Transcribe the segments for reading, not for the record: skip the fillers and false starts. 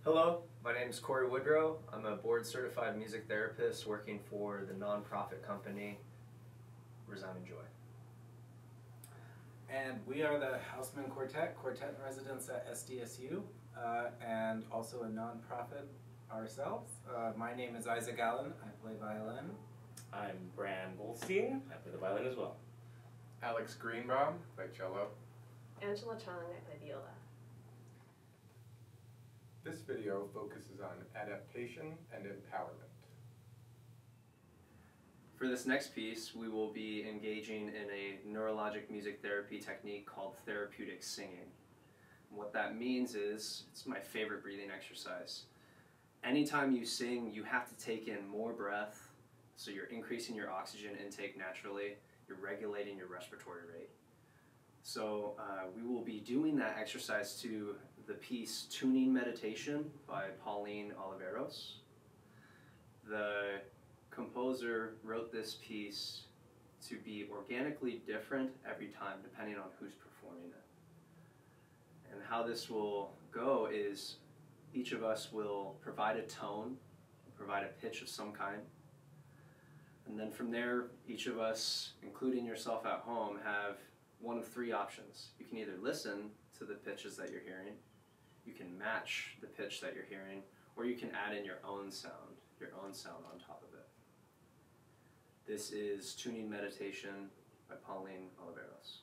Hello, my name is Corey Woodrow. I'm a board-certified music therapist working for the nonprofit company Resounding Joy. And we are the Hausmann Quartet, quartet in residence at SDSU, and also a nonprofit ourselves. My name is Isaac Allen. I play violin. I'm Bran Goldstein. I play the violin as well. Alex Greenbaum, play cello. Angela Chung, I play viola. This video focuses on adaptation and empowerment. For this next piece, we will be engaging in a neurologic music therapy technique called therapeutic singing. What that means is, it's my favorite breathing exercise. Anytime you sing, you have to take in more breath, so you're increasing your oxygen intake naturally, you're regulating your respiratory rate. So we will be doing that exercise to the piece Tuning Meditation by Pauline Oliveros. The composer wrote this piece to be organically different every time depending on who's performing it. And how this will go is each of us will provide a tone, provide a pitch of some kind, and then from there each of us, including yourself at home, have one of three options. You can either listen to the pitches that you're hearing, you can match the pitch that you're hearing, or you can add in your own sound on top of it. This is Tuning Meditation by Pauline Oliveros.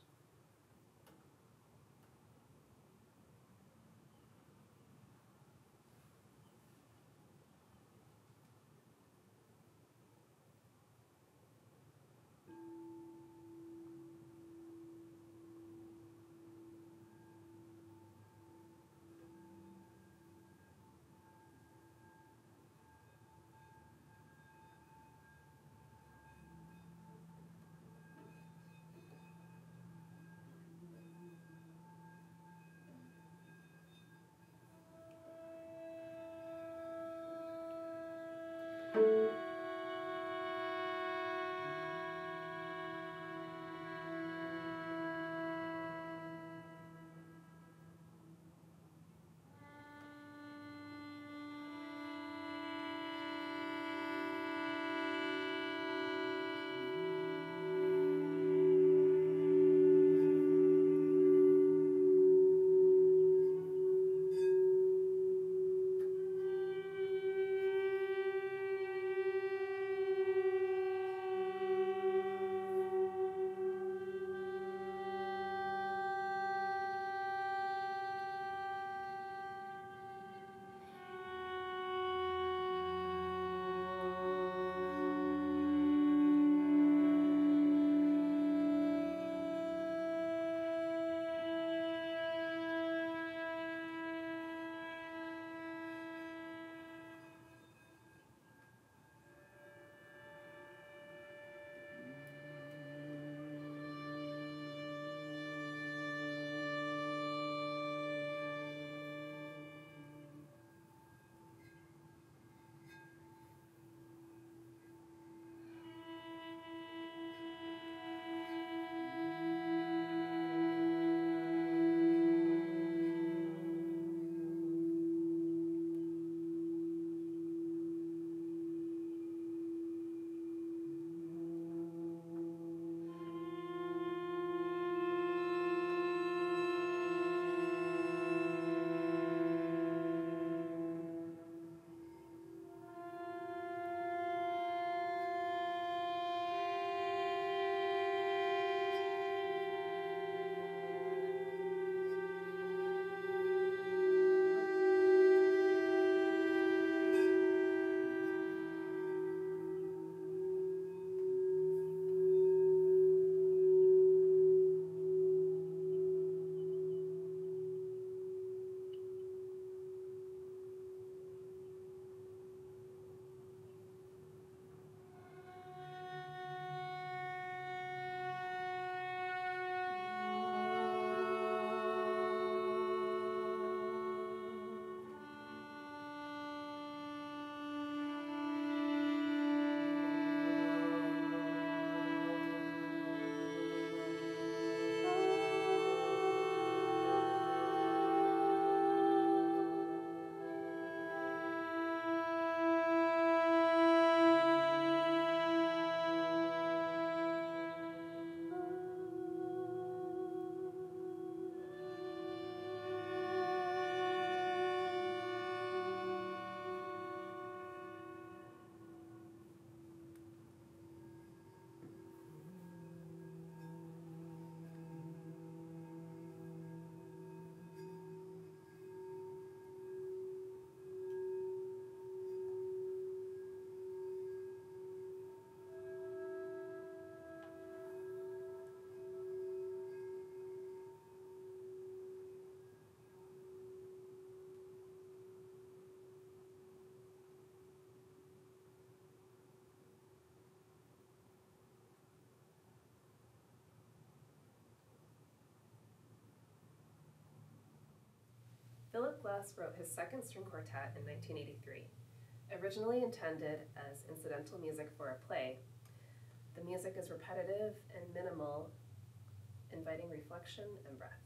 Violas wrote his second string quartet in 1983. Originally intended as incidental music for a play, the music is repetitive and minimal, inviting reflection and breath.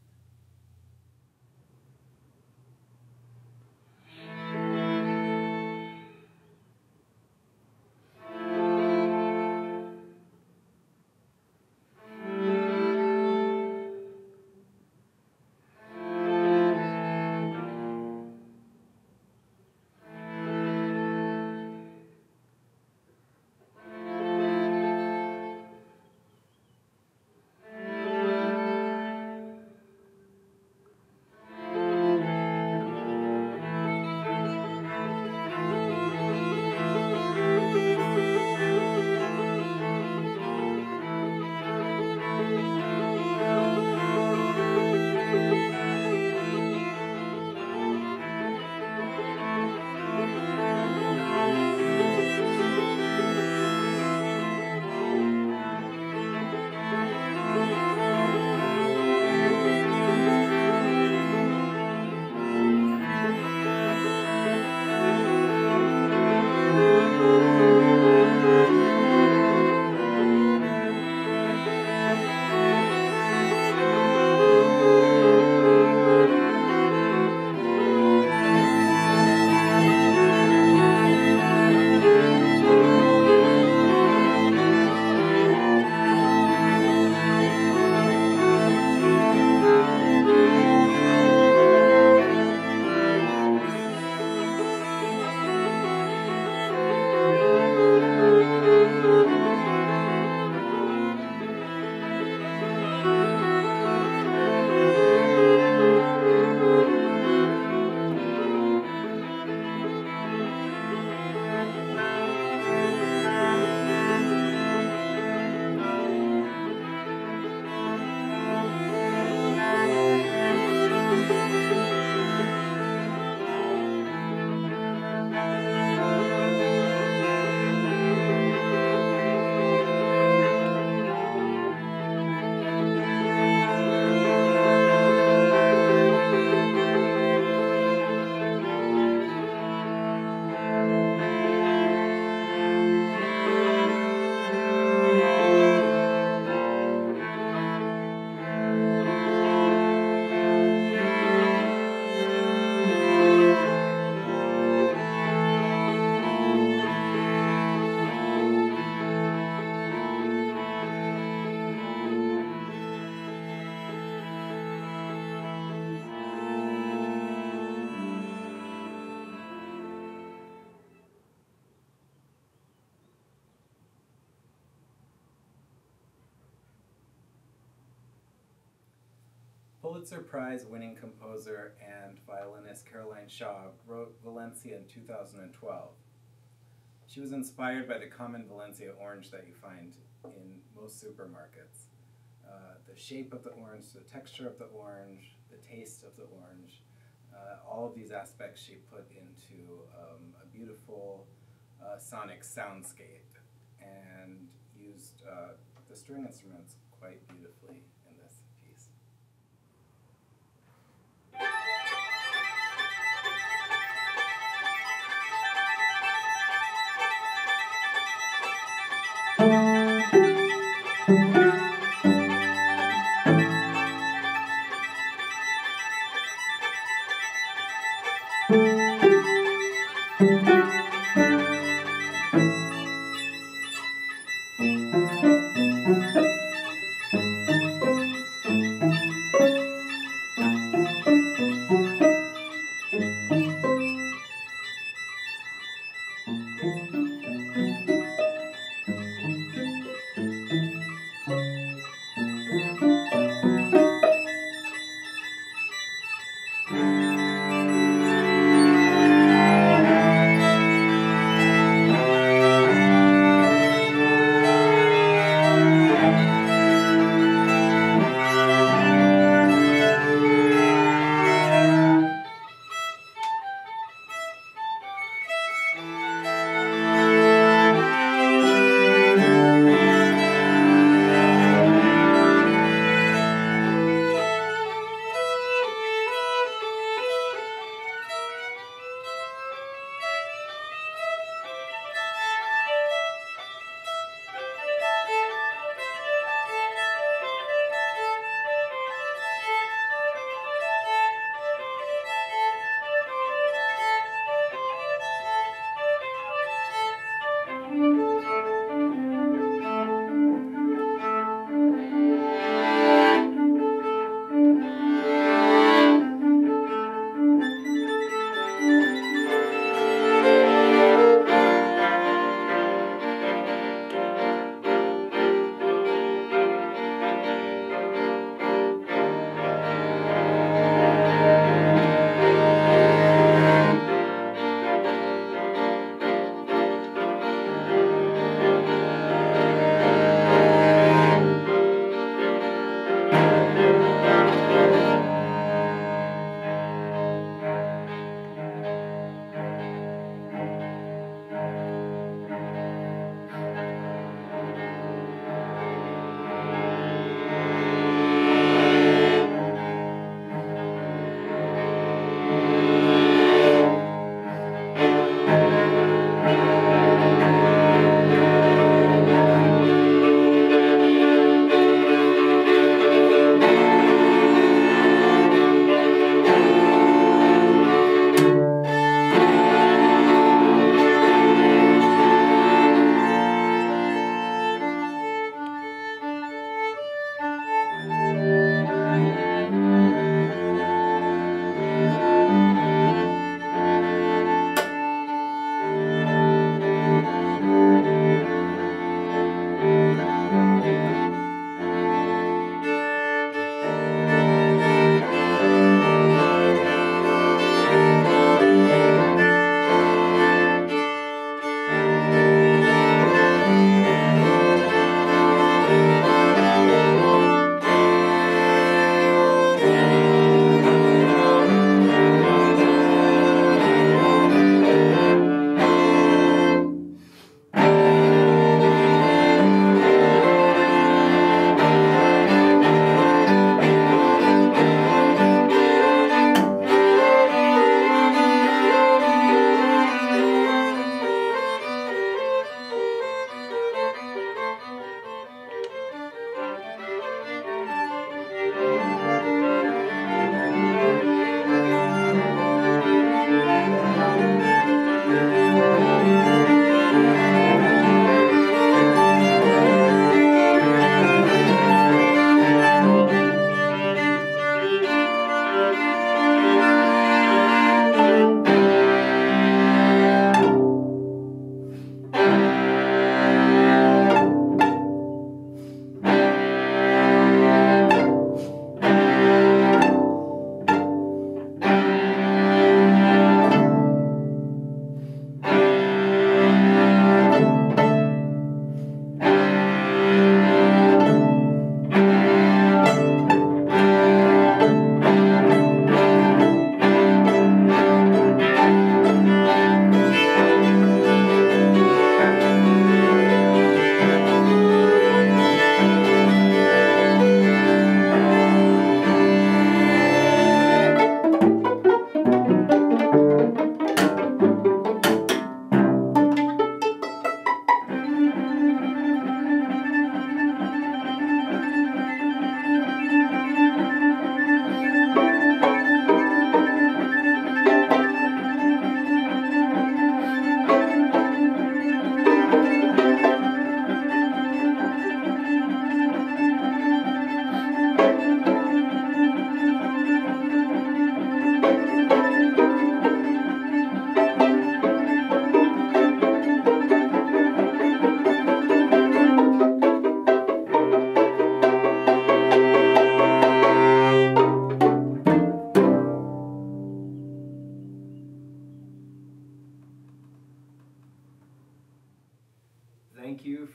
Pulitzer Prize-winning composer and violinist Caroline Shaw wrote Valencia in 2012. She was inspired by the common Valencia orange that you find in most supermarkets. The shape of the orange, the texture of the orange, the taste of the orange, all of these aspects she put into a beautiful sonic soundscape and used the string instruments quite beautifully in this piece.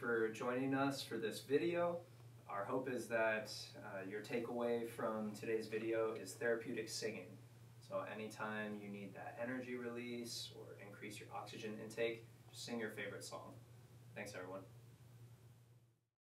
for joining us for this video. Our hope is that your takeaway from today's video is therapeutic singing. So anytime you need that energy release or increase your oxygen intake, just sing your favorite song. Thanks, everyone.